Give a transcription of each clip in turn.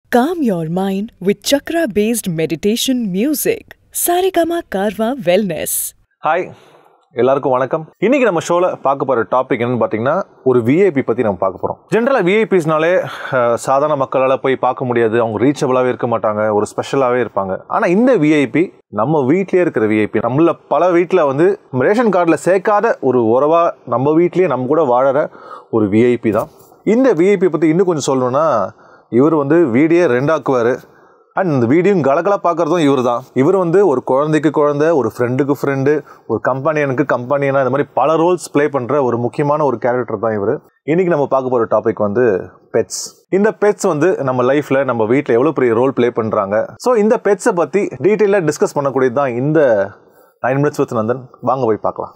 Calm your mind with chakra-based meditation music. Saregama Karwa Wellness. Hi, எல்லாருக்கும் வணக்கம். இன்னைக்கு நம்ம ஷோல பார்க்க போற டாபிக் என்னன்னு பாத்தீங்கன்னா ஒரு விஐபி பத்தி நம்ம பார்க்க போறோம். ஜெனரலா விஐபிஸ்னாலே சாதாரண மக்களால போய் பார்க்க முடியாது, அவங்க ரீச்சபிளாவே இருக்க மாட்டாங்க, ஒரு ஸ்பெஷலாவே இருப்பாங்க. ஆனா இந்த விஐபி நம்ம வீட்லயே இருக்கிற விஐபி, நம்மள பல வீட்டில் வந்து ரேஷன் கார்டில் சேர்க்காத ஒரு உறவா நம்ம வீட்லயே நம்ம கூட வாழற ஒரு விஐபி தான். இந்த விஐபி பத்தி இன்னும் கொஞ்சம் சொல்லணும்னா இவர் வந்து வீடியோ ரெண்டாக்குவார். அண்ட் இந்த வீடியும் கலகலா பார்க்குறதும் இவர் தான். இவர் வந்து ஒரு குழந்தைக்கு குழந்தை, ஒரு ஃப்ரெண்டுக்கு ஃப்ரெண்டு, ஒரு கம்பெனியனுக்கு கம்பெனியனா, இந்த மாதிரி பல ரோல்ஸ் ப்ளே பண்ணுற ஒரு முக்கியமான ஒரு கேரக்டர் தான் இவர். இன்றைக்கி நம்ம பார்க்க போகிற டாபிக் வந்து பெட்ஸ். இந்த பெட்ஸ் வந்து நம்ம லைஃப்பில் நம்ம வீட்டில் எவ்வளோ பெரிய ரோல் ப்ளே பண்ணுறாங்க. ஸோ இந்த பெட்ஸை பற்றி டீட்டெயிலாக டிஸ்கஸ் பண்ணக்கூடியது தான் இந்த 9 minutes with நந்தன். வாங்க போய் பார்க்கலாம்.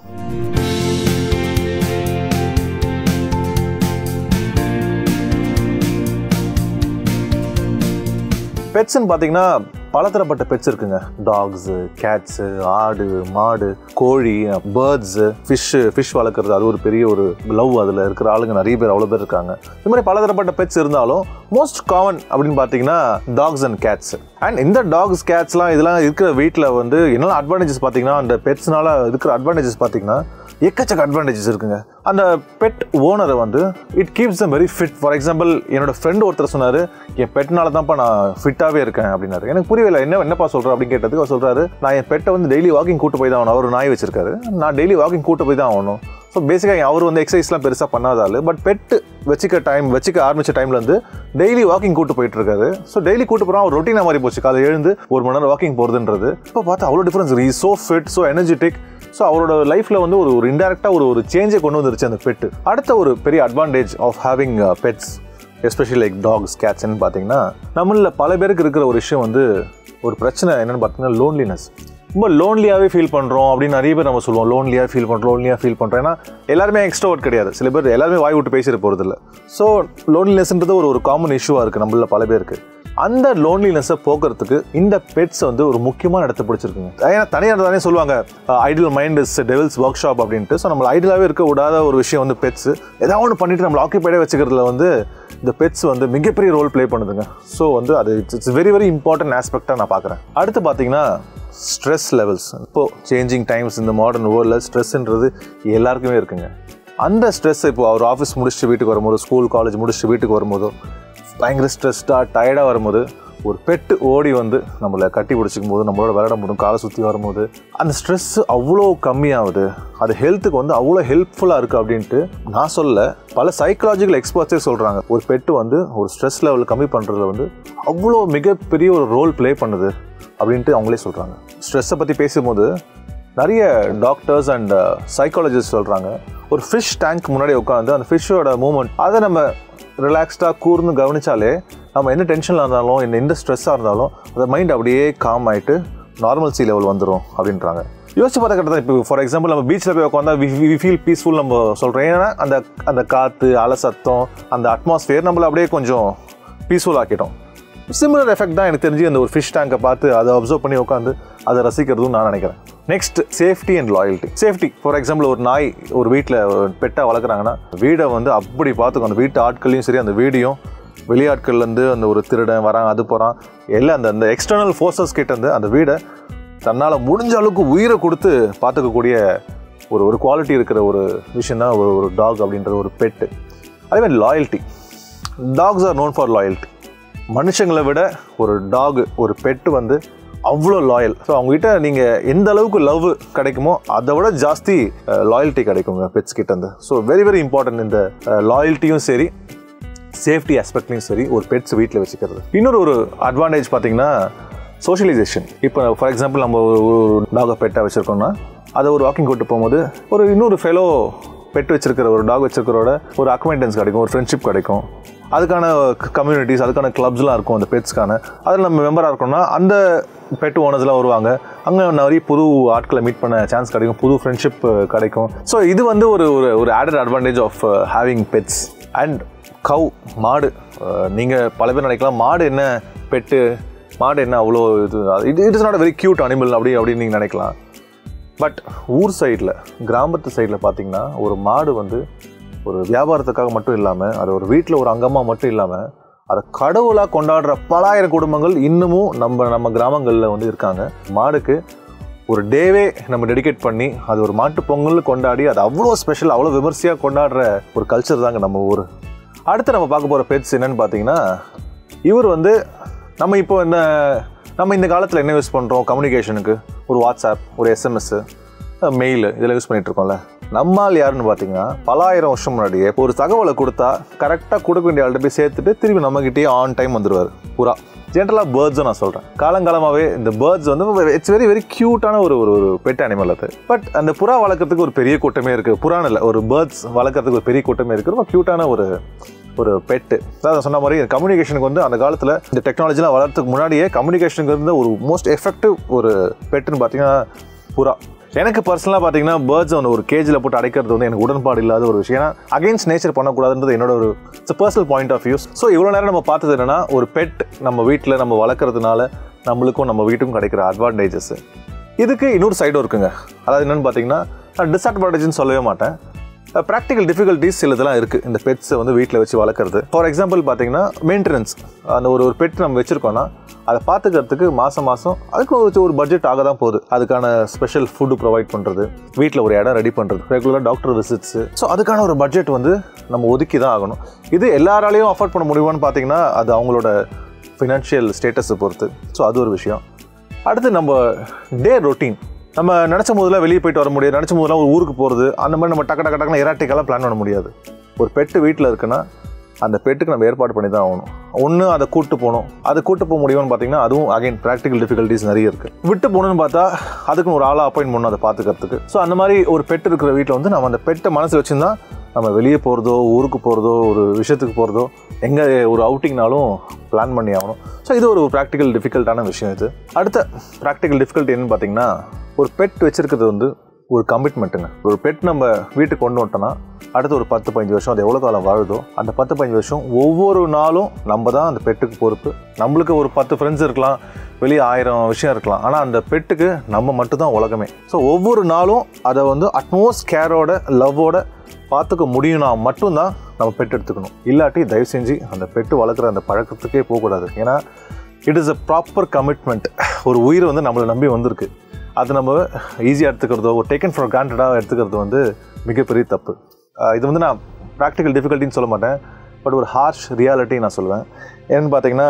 பெட்ஸ்ன்னு பார்த்தீங்கன்னா பலதரப்பட்ட பெட்ஸ் இருக்குங்க. டாக்ஸு, கேட்ஸு, ஆடு, மாடு, கோழி, பேர்ட்ஸு, ஃபிஷ் வளர்க்குறது, அது ஒரு பெரிய ஒரு லவ். அதில் இருக்கிற ஆளுங்க நிறைய பேர், அவ்வளோ பேர் இருக்காங்க. இது மாதிரி பலதரப்பட்ட பெட்ஸ் இருந்தாலும் மோஸ்ட் காமன் அப்படின்னு பார்த்தீங்கன்னா டாக்ஸ் அண்ட் கேட்ஸ். அண்ட் இந்த டாக்ஸ், கேட்ஸ்லாம் இதெல்லாம் இருக்கிற வீட்டில் வந்து என்னெல்லாம் அட்வான்டேஜஸ் பார்த்தீங்கன்னா, அந்த பெட்ஸ்னால இருக்கிற அட்வான்டேஜஸ் பார்த்தீங்கன்னா எக்கச்சக்க அட்வான்டேஜஸ் இருக்குங்க. அந்த பெட் ஓனரை வந்து it keeps them very fit. For example, என்னோட ஃப்ரெண்டு ஒருத்தர் சொன்னார், என் பெட்னால தான்ப்பா நான் ஃபிட்டாகவே இருக்கேன் அப்படின்னாரு. எனக்கு புரியல, என்னப்பா சொல்கிறேன் அப்படின்னு கேட்டதுக்கு அவர் சொல்கிறாரு, நான் என் பெட்டை வந்து டெய்லி வாக்கிங் கூட்டு போய் தான் ஆகணும். அவர் நாய் வச்சிருக்காரு, நான் டெய்லி வாக்கிங் கூட்டு போய் தான் ஆகணும். ஸோ பேசிக்காக அவர் வந்து எக்ஸசைஸ்லாம் பெருசாக பண்ணாதால், பட் பெட்டு வச்சுக்க ஆரம்பித்த டைம்லேருந்து டெய்லி வாக்கிங் கூட்டு போயிட்டு இருக்காரு. ஸோ டெய்லி கூட்டு போகிறோம், அவர் ரொட்டீனாக மாதிரி போச்சு. காலை எழுந்து 1 மணி நேரம் வாக்கிங் போகிறதுன்றது இப்போ பார்த்தா அவ்வளோ டிஃப்ரென்ஸ் இருக்குது. So fit, so energetic. So அவரோட லைஃப்பில் வந்து ஒரு இன்டெரக்டாக ஒரு சேஞ்சை கொண்டு வந்துருச்சு அந்த பெட்டு. அடுத்த ஒரு பெரிய advantage of having pets, especially like dogs, கேட்ஸ்ன்னு பார்த்தீங்கன்னா, நம்மள பல பேருக்கு இருக்கிற ஒரு விஷயம் வந்து ஒரு பிரச்சனை என்னென்னு பார்த்தீங்கன்னா லோன்லினஸ். ரொம்ப லோன்லியாகவே ஃபீல் பண்ணுறோம் அப்படின்னு நிறைய பேர் நம்ம சொல்லுவோம். லோன்லியாக ஃபீல் பண்ணுறோம். ஏன்னா எல்லாருமே எக்ஸ்ட்ரோவர்ட் கிடையாது, சில பேர் எல்லாருமே வாய் விட்டு பேசிட்டு போகிறதில்ல. ஸோ லோன்லினஸ்ன்றது ஒரு காமன் இஷ்யூவாக இருக்குது நம்மள பல பேருக்கு. அந்த லோன்லினஸை போக்குறதுக்கு இந்த பெட்ஸ் வந்து ஒரு முக்கியமான இடத்தை பிடிச்சிருக்குங்க. ஏன்னா தனியாக தானே சொல்லுவாங்க, idle mind is devil's workshop அப்படின்ட்டு. ஸோ நம்மளை ஐடியலாகவே இருக்க விடாத ஒரு விஷயம் வந்து பெட்ஸ். ஏதாவது ஒன்று பண்ணிட்டு நம்மளை ஆக்கியபைடாக வச்சுக்கிறதுல வந்து இந்த பெட்ஸ் வந்து மிகப்பெரிய ரோல் ப்ளே பண்ணுதுங்க. ஸோ வந்து அது இட்ஸ் வெரி வெரி இம்பார்ட்டன்ட் ஆஸ்பெக்டாக நான் பார்க்குறேன். அடுத்து பார்த்தீங்கன்னா ஸ்ட்ரெஸ் லெவல்ஸ். இப்போது சேஞ்சிங் டைம்ஸ், இந்த மாடர்ன் வேர்ல்டில் ஸ்ட்ரெஸ்ன்றது எல்லாருக்குமே இருக்குங்க. அந்த ஸ்ட்ரெஸ் இப்போ அவர் ஆஃபீஸ் முடிச்சுட்டு வீட்டுக்கு வரும்போது, ஸ்கூல் காலேஜ் முடிச்சுட்டு வீட்டுக்கு வரும்போதோ பயங்கர ஸ்ட்ரெஸ்டாக டயர்டாக வரும்போது ஒரு பெட்டு ஓடி வந்து நம்மளை கட்டி பிடிச்சிக்கும் போது, நம்மளோட விளையாட முடியும், காலை சுற்றி வரும்போது அந்த ஸ்ட்ரெஸ்ஸு அவ்வளோ கம்மியாகுது. அது ஹெல்த்துக்கு வந்து அவ்வளோ ஹெல்ப்ஃபுல்லாக இருக்குது அப்படின்ட்டு நான் சொல்ல, பல சைக்காலஜிக்கல் எக்ஸ்பர்ட்ஸே சொல்கிறாங்க. ஒரு பெட்டு வந்து ஒரு ஸ்ட்ரெஸ் லெவல் கம்மி பண்ணுறதுல வந்து அவ்வளோ மிகப்பெரிய ஒரு ரோல் ப்ளே பண்ணுது அப்படின்ட்டு அவங்களே சொல்கிறாங்க. ஸ்ட்ரெஸ்ஸை பற்றி பேசும்போது நிறைய டாக்டர்ஸ் அண்ட் சைக்காலஜிஸ்ட் சொல்கிறாங்க, ஒரு ஃபிஷ் டேங்க் முன்னாடி உட்காந்து அந்த ஃபிஷ்ஷோட மூமெண்ட் அதை நம்ம ரிலாக்ஸ்டாக கூர்ந்து கவனித்தாலே, நம்ம என்ன டென்ஷனில் இருந்தாலும், எந்த ஸ்ட்ரெஸ்ஸாக இருந்தாலும் அந்த மைண்ட் அப்படியே காம் ஆகிட்டு நார்மல் சி லெவல் வந்துடும் அப்படின்றாங்க. யோசிச்சு பார்த்த கட்டதான். இப்போ ஃபார் எக்ஸாம்பிள், நம்ம பீச்சில் போய் உட்காந்தா வி ஃபீல் பீஸ்ஃபுல் நம்ம சொல்கிறோம். ஏன்னா அந்த காற்று, அலை சத்தம், அந்த அட்மாஸ்ஃபியர் நம்மளை அப்படியே கொஞ்சம் பீஸ்ஃபுல் ஆக்கிட்டோம். சிமிலர் எஃபெக்ட் தான் எனக்கு தெரிஞ்சு அந்த ஒரு ஃபிஷ் டேங்கை பார்த்து அதை அப்சர்வ் பண்ணி உட்காந்து அதை ரசிக்கிறதும் நான் நினைக்கிறேன். Next, safety and loyalty. Safety, for example, ஒரு நாய் ஒரு வீட்டில் பெட்டாக வளர்க்குறாங்கன்னா வீடை வந்து அப்படி பார்த்துக்கும். அந்த வீட்டு ஆட்களையும் சரி, அந்த வீடையும் வெளியாட்கள்லேருந்து அந்த ஒரு திருடன் வரான், அது போகிறான், எல்லாம் அந்த எக்ஸ்டர்னல் ஃபோர்ஸஸ் கிட்டேருந்து அந்த வீடை தன்னால் முடிஞ்ச அளவுக்கு உயிரை கொடுத்து பார்த்துக்கக்கூடிய ஒரு குவாலிட்டி இருக்கிற ஒரு விஷயம் தான் ஒரு டாக் அப்படின்ற ஒரு பெட்டு. அதேமாதிரி loyalty. Dogs are known for loyalty. மனுஷங்களை விட ஒரு டாக், ஒரு பெட்டு வந்து அவ்வளோ லாயல். ஸோ அவங்ககிட்ட நீங்கள் எந்த அளவுக்கு லவ் கிடைக்குமோ அதை விட ஜாஸ்தி லாயல்ட்டி கிடைக்குங்க பெட்ஸ் கிட்டேருந்து. ஸோ வெரி வெரி இம்பார்ட்டன்ட் இந்த லாயல்ட்டியும் சரி, சேஃப்டி ஆஸ்பெக்ட்லையும் சரி ஒரு பெட்ஸ் வீட்டில் வச்சுக்கிறது. இன்னொரு அட்வான்டேஜ் பார்த்தீங்கன்னா சோஷியலைசேஷன். இப்போ ஃபார் எக்ஸாம்பிள், நம்ம ஒரு டாகை பெட்டாக வச்சுருக்கோம்னா அதை ஒரு வாக்கிங் கூட்டு போகும்போது இன்னொரு ஃபெலோ பெட் வச்சிருக்கிற ஒரு டாக் வச்சிருக்கிறோட ஒரு அக்வைண்டன்ஸ் கிடைக்கும், ஒரு ஃப்ரெண்ட்ஷிப் கிடைக்கும். அதுக்கான கம்யூனிட்டிஸ், அதுக்கான கிளப்ஸ்லாம் இருக்கும் அந்த பெட்ஸ்க்கான. அதில் நம்ம மெம்பராக இருக்கோம்னா அந்த பெட் ஓனர்ஸ்லாம் வருவாங்க, அங்கே நிறைய புது ஆட்களை மீட் பண்ண சான்ஸ் கிடைக்கும், புது ஃப்ரெண்ட்ஷிப் கிடைக்கும். ஸோ இது வந்து ஒரு added advantage of having pets. And cow, மாடு. நீங்கள் பல பேர் நினைக்கலாம், மாடு என்ன பெட்டு, மாடு என்ன அவ்வளோ it is not a very cute animal அப்படின்னு நீங்கள் நினைக்கலாம். பட் ஊர் சைடில், கிராமத்து சைடில் பார்த்தீங்கன்னா ஒரு மாடு வந்து ஒரு வியாபாரத்துக்காக மட்டும் இல்லாமல், அது ஒரு வீட்டில் ஒரு அங்கமாக மட்டும் இல்லாமல், அதை கடவுளாக கொண்டாடுற பலாயிரம் குடும்பங்கள் இன்னமும் நம்ம கிராமங்களில் வந்து இருக்காங்க. மாடுக்கு ஒரு டேவே நம்ம டெடிகேட் பண்ணி அது ஒரு மாட்டு பொங்கல் கொண்டாடி அது அவ்வளோ ஸ்பெஷல், அவ்வளோ விமர்சையாக கொண்டாடுற ஒரு கல்ச்சர் தாங்க நம்ம ஊர். அடுத்து நம்ம பார்க்க போகிற பெட்ஸ் என்னென்னு பார்த்தீங்கன்னா, இவர் வந்து நம்ம இந்த காலத்தில் என்ன யூஸ் பண்ணுறோம் கம்யூனிகேஷனுக்கு, ஒரு வாட்ஸ்அப், ஒரு எஸ்எம்எஸ்ஸு, மெயில் இதெல்லாம் யூஸ் பண்ணிகிட்ருக்கோம்ல. நம்மால் யாருன்னு பார்த்தீங்கன்னா பலாயிரம் வருஷம் முன்னாடியே ஒரு தகவலை கொடுத்தா கரெக்டாக கொடுக்க வேண்டிய ஆள்கிட்ட போய் சேர்த்துட்டு திரும்பி நம்மகிட்டே ஆன் டைம் வந்துடுவார். புறா ஜென்ரலாக பேர்ட்ஸும் நான் சொல்கிறேன். காலங்காலமாகவே இந்த பேர்ட்ஸ் வந்து இட்ஸ் வெரி வெரி க்யூட்டான ஒரு பெட் அனிமல் அது. பட் அந்த புறா வளர்க்குறதுக்கு ஒரு பெரிய கூட்டமே இருக்குது. புறான்னு இல்லை, ஒரு பேர்ட்ஸ் வளர்க்குறதுக்கு ஒரு பெரிய கூட்டமே இருக்குது. ரொம்ப க்யூட்டான ஒரு பெட்டு. அதான் சொன்ன மாதிரி கம்யூனிகேஷனுக்கு வந்து அந்த காலத்தில் இந்த டெக்னாலஜிலாம் வளர்றதுக்கு முன்னாடியே கம்யூனிகேஷனுக்கு இருந்த ஒரு மோஸ்ட் எஃபெக்டிவ் ஒரு பெட்டுன்னு பார்த்தீங்கன்னா புறா. எனக்கு பர்சனலாக பார்த்தீங்கன்னா பேர்ட்ஸ் ஒரு கேஜில் போட்டு அடைக்கிறது வந்து எனக்கு உடன்பாடு இல்லாத ஒரு விஷயம். ஏன்னா அகைன்ஸ்ட் நேச்சர் பண்ணக்கூடாதுன்றது என்னோட ஒரு personal point of views. So இவ்வளோ நேரம் நம்ம பார்த்தது என்னன்னா, ஒரு பெட் நம்ம வீட்டில் நம்ம வளர்க்குறதுனால நம்மளுக்கும் நம்ம வீட்டுக்கும் கிடைக்கிற அட்வான்டேஜஸ். இதுக்கு இன்னொரு சைடும் இருக்குங்க. அதாவது என்னென்னு பார்த்தீங்கன்னா, நான் டிஸ்அட்வான்டேஜ்னு சொல்லவே மாட்டேன், ப்ராக்டிக்கல் டிஃபிகல்ட்டிஸ் சில இதெல்லாம் இருக்குது இந்த பெட்ஸை வந்து வீட்டில் வச்சு வளர்க்குறது. ஃபார் எக்ஸாம்பிள் பார்த்தீங்கன்னா மெயின்டெனன்ஸ். அந்த ஒரு பெட் நம்ம வச்சுருக்கோன்னா அதை பார்த்துக்கிறதுக்கு மாதம் அதுக்கு ஒரு பட்ஜெட் ஆக தான் போகுது. அதுக்கான ஸ்பெஷல் ஃபுட்டு ப்ரொவைட் பண்ணுறது, வீட்டில் ஒரு இடம் ரெடி பண்ணுறது, ரெகுலராக டாக்டர் விசிட்ஸு. ஸோ அதுக்கான ஒரு பட்ஜெட் வந்து நம்ம ஒதுக்கி தான் ஆகணும். இது எல்லாராலையும் அஃபோர்ட் பண்ண முடியுமான்னு பார்த்தீங்கன்னா அது அவங்களோட ஃபினான்ஷியல் ஸ்டேட்டஸை பொறுத்து. ஸோ அது ஒரு விஷயம். அடுத்து நம்ம டே ரொட்டீன். நம்ம நினச்ச போதெல்லாம் வெளியே போயிட்டு வர முடியாது, நினச்ச போதெல்லாம் ஒரு ஊருக்கு போகிறது, அந்த மாதிரி நம்ம டக்குன்னு எராட்டிக்கெல்லாம் பிளான் பண்ண முடியாது. ஒரு பெட்டு வீட்டில் இருக்குன்னா அந்த பெட்டுக்கு நம்ம ஏற்பாடு பண்ணி தான் ஆகணும். ஒன்று அதை கூப்பிட்டு போகணும். அதை கூப்பிட்டு போக முடியும்னு பார்த்தீங்கன்னா அதுவும் அகைன் ப்ராக்டிக்கல் டிஃபிகல்ட்டிஸ் நிறைய இருக்குது. விட்டு போகணுன்னு பார்த்தா அதுக்கு ஒரு ஆளாக அப்பாயின்ட் பண்ணணும் அதை பார்த்துக்கிறதுக்கு. ஸோ அந்த மாதிரி ஒரு பெட் இருக்கிற வீட்டில் வந்து நம்ம அந்த பெட்டை மனசு வச்சுருந்தா நம்ம வெளியே போகிறதோ, ஊருக்கு போகிறதோ, ஒரு விஷயத்துக்கு போகிறதோ, எங்கே ஒரு அவுட்டிங்னாலும் பிளான் பண்ணி ஆகணும். ஸோ இது ஒரு ப்ராக்டிக்கல் டிஃபிகல்ட்டான விஷயம். இது அடுத்த ப்ராக்டிக்கல் டிஃபிகல்ட்டி என்னன்னு பார்த்தீங்கன்னா, ஒரு பெட் வச்சுருக்கிறது வந்து ஒரு கமிட்மெண்ட்டுங்க. ஒரு பெட் நம்ம வீட்டுக்கு கொண்டு வந்துட்டோன்னா அடுத்து ஒரு 10-15 வருஷம் அது எவ்வளோ காலம் வாழுதோ அந்த 10-15 வருஷம் ஒவ்வொரு நாளும் நம்ம தான் அந்த பெட்டுக்கு பொறுப்பு. நம்மளுக்கு ஒரு 10 ஃப்ரெண்ட்ஸ் இருக்கலாம், வெளியே 1000 விஷயம் இருக்கலாம், ஆனால் அந்த பெட்டுக்கு நம்ம மட்டும்தான் உலகமே. ஸோ ஒவ்வொரு நாளும் அதை வந்து அட்மோஸ்ட் கேரோட லவ்வோட பார்த்துக்க முடியும்னா மட்டும்தான் நம்ம பெட் எடுத்துக்கணும். இல்லாட்டி தயவு செஞ்சு அந்த பெட்டு வளர்க்குற அந்த பழக்கத்துக்கே போகக்கூடாது. ஏன்னா it is a proper commitment. ஒரு உயிர் வந்து நம்மளை நம்பி வந்திருக்கு, அது நம்ம ஈஸியாக எடுத்துக்கிறதோ ஒரு டேக்கன் ஃபார் கிராண்டடாக எடுத்துக்கிறது வந்து மிகப்பெரிய தப்பு. இது வந்து நான் ப்ராக்டிக்கல் டிஃபிகல்ட்டின்னு சொல்ல மாட்டேன், பட் ஒரு ஹார்ஷ் ரியாலிட்டி நான் சொல்லுவேன். ஏன்னு பார்த்தீங்கன்னா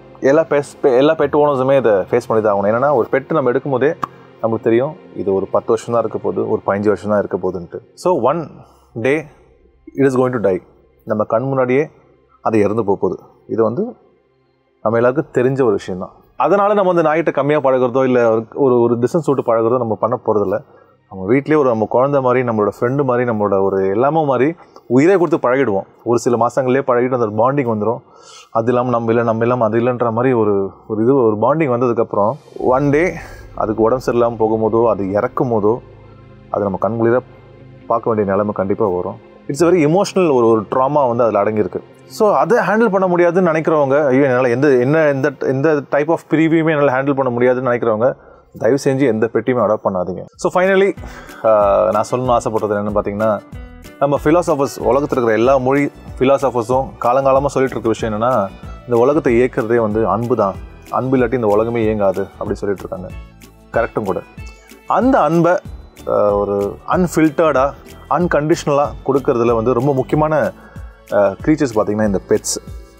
எல்லா பெட் ஓனர்ஸுமே இதை ஃபேஸ் பண்ணி தான் ஆகணும். ஏன்னா ஒரு பெட்டு நம்ம எடுக்கும் போதே நமக்கு தெரியும் இது ஒரு 10 வருஷம் தான் இருக்க போகுது, ஒரு 15 வருஷம் தான் இருக்க போகுதுன்ட்டு. So one day it is going to die. நம்ம கண் முன்னாடியே அது இறந்து போகுது. இது வந்து நம்ம எல்லாருக்கும் தெரிஞ்ச ஒரு விஷயந்தான். அதனால் நம்ம வந்து நாய்கிட்ட கம்மியாக பழகிறதோ இல்லை ஒரு டிஸ்டன்ஸ் விட்டு பழகிறதோ நம்ம பண்ண போகிறதில்ல. நம்ம வீட்லேயே நம்ம குழந்தை மாதிரி, நம்மளோட ஃப்ரெண்டு மாதிரி, நம்மளோட ஒரு எல்லாமே மாதிரி உயிரே கொடுத்து பழகிடுவோம். ஒரு சில மாதங்கள்லேயே பழகிட்டு அந்த பாண்டிங் வந்துடும். அது இல்லாமல் நம்ம இல்லாமல் அது இல்லைன்ற மாதிரி ஒரு பாண்டிங் வந்ததுக்கப்புறம் ஒன் டே அதுக்கு உடம்பு சரியில்லாமல் போகும்போதோ அது இறக்கும் போதோ அது நம்ம கண்குளிர பார்க்க வேண்டிய நிலைமை கண்டிப்பாக வரும். இட்ஸ் வெரி எமோஷ்னல் ஒரு ட்ராமா வந்து அதில் அடங்கியிருக்கு. ஸோ அதை ஹேண்டில் பண்ண முடியாதுன்னு நினைக்கிறவங்க, ஐயோ என்னால் எந்த டைப் ஆஃப் பிரிவியுமே என்னால் ஹேண்டில் பண்ண முடியாதுன்னு நினைக்கிறவங்க தயவு செஞ்சு எந்த பெட்டியுமே அடாப்ட் பண்ணாதீங்க. ஸோ ஃபைனலி நான் சொல்லணும்னு ஆசைப்பட்டது என்னென்னு பார்த்தீங்கன்னா, நம்ம ஃபிலாசபர்ஸ் உலகத்தில் இருக்கிற எல்லா மொழி ஃபிலாசபர்ஸும் காலங்காலமாக சொல்லிட்டு இருக்க விஷயம் என்னென்னா, இந்த உலகத்தை இயக்கிறதே வந்து அன்பு தான், அன்பு இல்லாட்டி இந்த உலகமே இயங்காது அப்படின்னு சொல்லிட்டு இருக்காங்க. கரெக்டும் கூட. அந்த அன்பை ஒரு அன்ஃபில்டர்டாக அன்கண்டிஷ்னலாக கொடுக்கறதுல வந்து ரொம்ப முக்கியமான க்ரீச்சர்ஸ் பார்த்திங்கன்னா இந்த pets.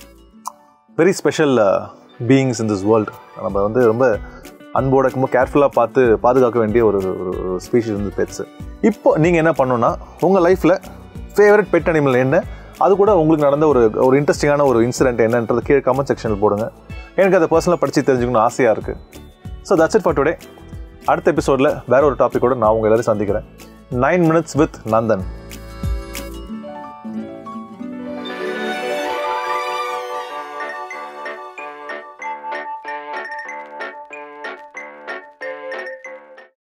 Very special beings in this world. நம்ம வந்து ரொம்ப அன்போட ரொம்ப கேர்ஃபுல்லாக பாதுகாக்க வேண்டிய ஒரு ஸ்பீஷீஸ் வந்து பெட்ஸு. இப்போ நீங்கள் என்ன பண்ணணுன்னா, உங்கள் லைஃப்பில் ஃபேவரட் பெட் அனிமல் என்ன, அது கூட உங்களுக்கு நடந்த ஒரு இன்ட்ரெஸ்டிங்கான ஒரு இன்சிடென்ட் என்னன்றது கீழே கமெண்ட் செக்ஷனில் போடுங்க. எனக்கு அதை பர்சனலாக படித்து தெரிஞ்சுக்கணும்னு ஆசையாக இருக்குது. So that's it for today. அடுத்த எபிசோடில் வேறு ஒரு டாப்பிக்கோடு நான் உங்கள் எல்லோரும் சந்திக்கிறேன். 9 minutes with Nandan.